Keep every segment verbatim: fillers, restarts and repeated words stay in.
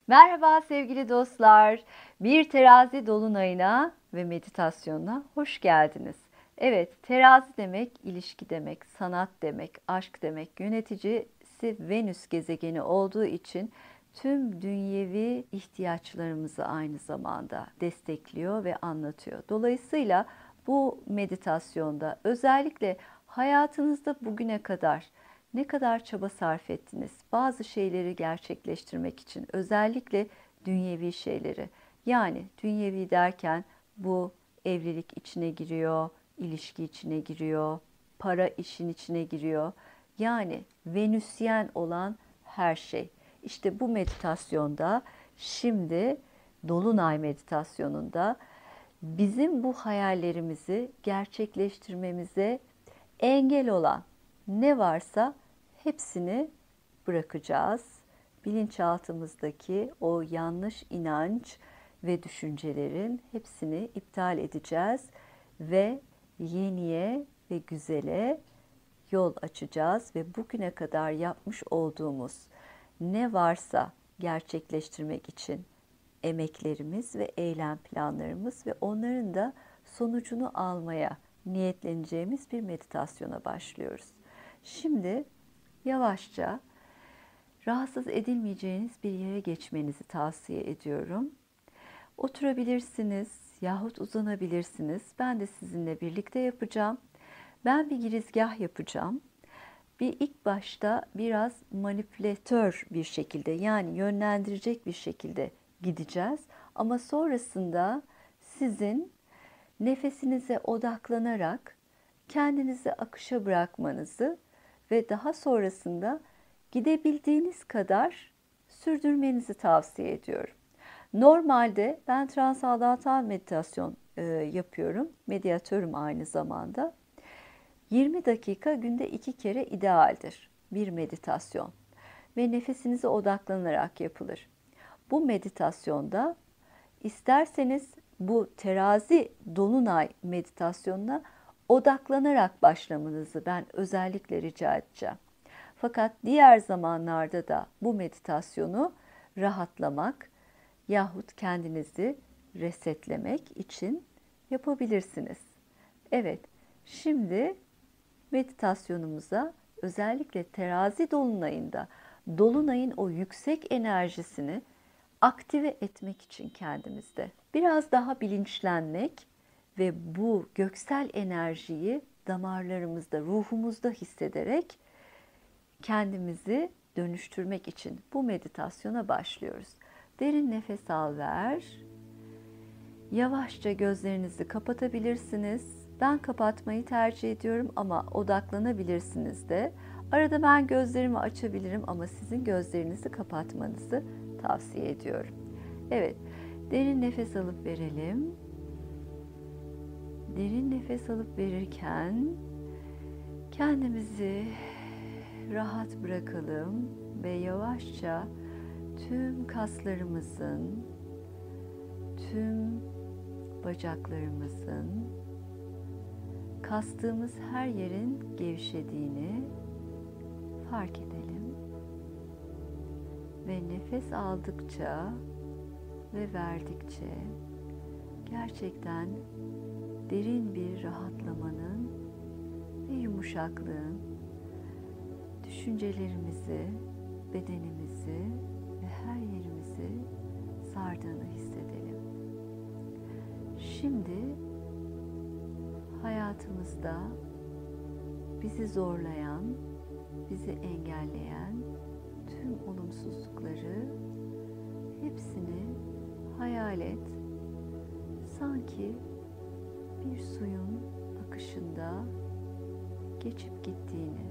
Merhaba sevgili dostlar. Bir terazi dolunayına ve meditasyonuna hoş geldiniz. Evet, terazi demek ilişki demek, sanat demek, aşk demek. Yöneticisi Venüs gezegeni olduğu için tüm dünyevi ihtiyaçlarımızı aynı zamanda destekliyor ve anlatıyor. Dolayısıyla bu meditasyonda özellikle hayatınızda bugüne kadar ne kadar çaba sarf ettiniz? Bazı şeyleri gerçekleştirmek için, özellikle dünyevi şeyleri. Yani dünyevi derken bu evlilik içine giriyor, ilişki içine giriyor, para işin içine giriyor. Yani Venüsyen olan her şey. İşte bu meditasyonda şimdi Dolunay meditasyonunda bizim bu hayallerimizi gerçekleştirmemize engel olan ne varsa hepsini bırakacağız. Bilinçaltımızdaki o yanlış inanç ve düşüncelerin hepsini iptal edeceğiz ve yeniye ve güzele yol açacağız ve bugüne kadar yapmış olduğumuz ne varsa gerçekleştirmek için emeklerimiz ve eylem planlarımız ve onların da sonucunu almaya niyetleneceğimiz bir meditasyona başlıyoruz. Şimdi yavaşça rahatsız edilmeyeceğiniz bir yere geçmenizi tavsiye ediyorum. Oturabilirsiniz yahut uzanabilirsiniz. Ben de sizinle birlikte yapacağım. Ben bir girizgah yapacağım. Bir ilk başta biraz manipülatör bir şekilde, yani yönlendirecek bir şekilde gideceğiz. Ama sonrasında sizin nefesinize odaklanarak kendinizi akışa bırakmanızı ve daha sonrasında gidebildiğiniz kadar sürdürmenizi tavsiye ediyorum. Normalde ben transandantal meditasyon e, yapıyorum. Medyatörüm aynı zamanda. yirmi dakika günde iki kere idealdir bir meditasyon ve nefesinize odaklanarak yapılır. Bu meditasyonda isterseniz bu terazi dolunay meditasyonuna odaklanarak başlamanızı ben özellikle rica edeceğim. Fakat diğer zamanlarda da bu meditasyonu rahatlamak yahut kendinizi resetlemek için yapabilirsiniz. Evet, şimdi meditasyonumuza özellikle terazi dolunayında dolunayın o yüksek enerjisini aktive etmek için kendimizde biraz daha bilinçlenmek ve bu göksel enerjiyi damarlarımızda, ruhumuzda hissederek kendimizi dönüştürmek için bu meditasyona başlıyoruz. Derin nefes al ver. Yavaşça gözlerinizi kapatabilirsiniz. Ben kapatmayı tercih ediyorum ama odaklanabilirsiniz de. Arada ben gözlerimi açabilirim ama sizin gözlerinizi kapatmanızı tavsiye ediyorum. Evet, derin nefes alıp verelim. Derin nefes alıp verirken kendimizi rahat bırakalım ve yavaşça tüm kaslarımızın, tüm bacaklarımızın, kastığımız her yerin gevşediğini fark edelim. Ve nefes aldıkça ve verdikçe gerçekten derin bir rahatlamanın ve yumuşaklığın düşüncelerimizi, bedenimizi ve her yerimizi sardığını hissedelim. Şimdi hayatımızda bizi zorlayan, bizi engelleyen tüm olumsuzlukları hepsini hayal et. Sanki bir suyun akışında geçip gittiğini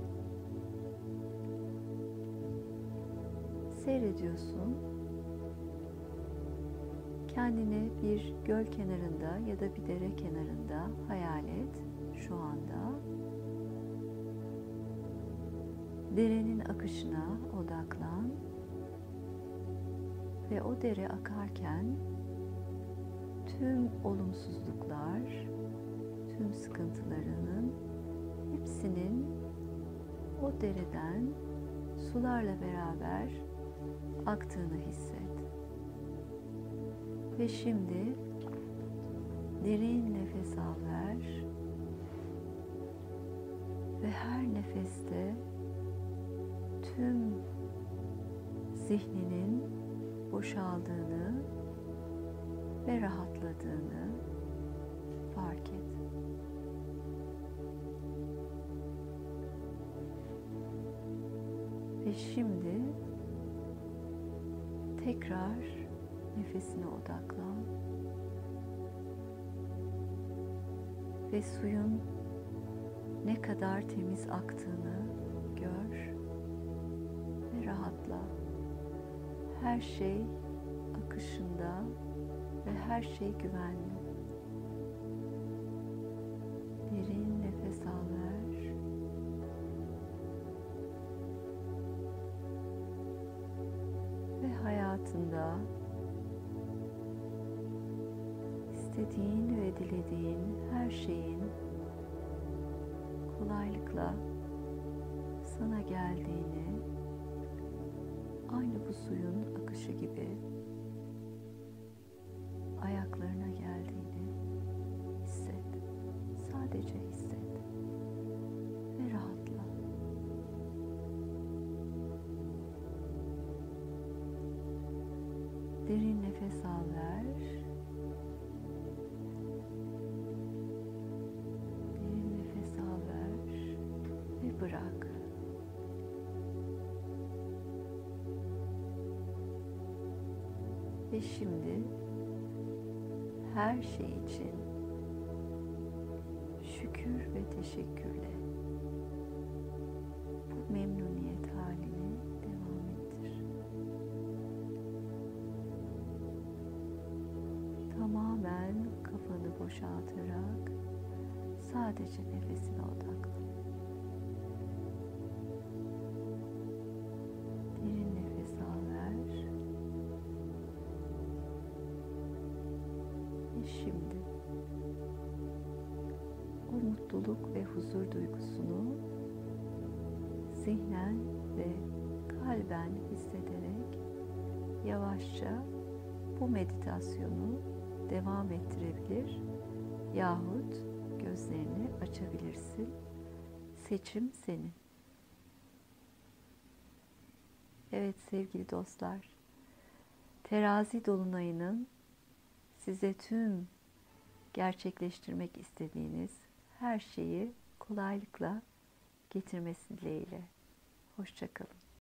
seyrediyorsun. Kendini bir göl kenarında ya da bir dere kenarında hayal et şu anda. Derenin akışına odaklan ve o dere akarken tüm olumsuzluklar, tüm sıkıntılarının hepsinin o dereden sularla beraber aktığını hisset. Ve şimdi derin nefes al ver. Ve her nefeste tüm zihninin boşaldığını ve rahatladığını fark et. Ve şimdi tekrar nefesine odaklan ve suyun ne kadar temiz aktığını gör ve rahatla. Her şey akışında ve her şey güvenli. Derin nefes al ver. Ve hayatında istediğin ve dilediğin her şeyin kolaylıkla sana geldiğini, aynı bu suyun akışı gibi ayaklarına geldiğini hisset. Sadece hisset ve rahatla. Derin nefes al ver. Derin nefes al ver ve bırak. Ve şimdi her şey için şükür ve teşekkürle bu memnuniyet halini devam ettir. Tamamen kafanı boşaltarak sadece nefesine odaklan. Derin nefes al ver. Ve şimdi o mutluluk ve huzur duygusunu zihnen ve kalben hissederek yavaşça bu meditasyonu devam ettirebilir yahut gözlerini açabilirsin. Seçim senin. Evet sevgili dostlar, Terazi dolunayının size tüm gerçekleştirmek istediğiniz her şeyi kolaylıkla getirmesi dileğiyle. Hoşça kalın.